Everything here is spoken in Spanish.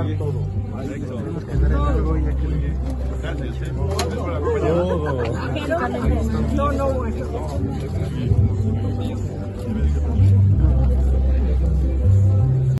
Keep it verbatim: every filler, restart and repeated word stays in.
todo. Tenemos que ver algo y aquí. No, no, bueno.